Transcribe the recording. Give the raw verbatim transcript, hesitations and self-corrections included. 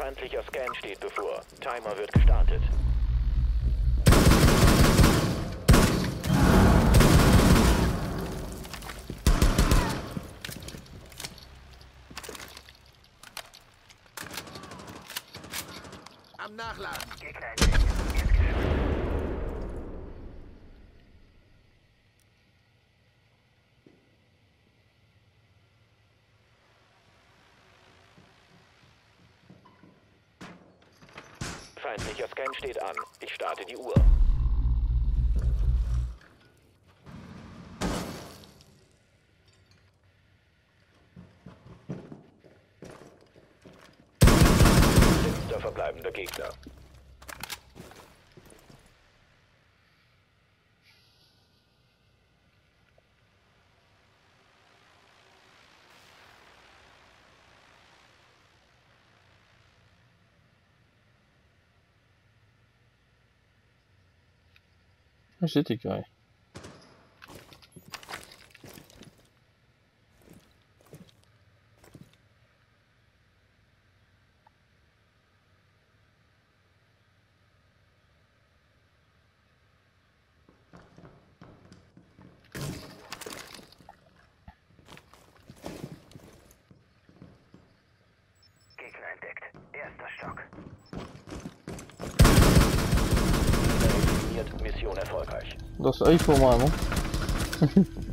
Feindlicher Scan steht bevor. Timer wird gestartet. Am Nachladen. Gegner entdeckt. Jetzt geschützt. Feindlicher Scan steht an. Ich starte die Uhr. Letzter verbleibender Gegner. Where did he go? Gegner entdeckt. Erster Stock. Mission erfolgreich. Dat is even voor mij, man.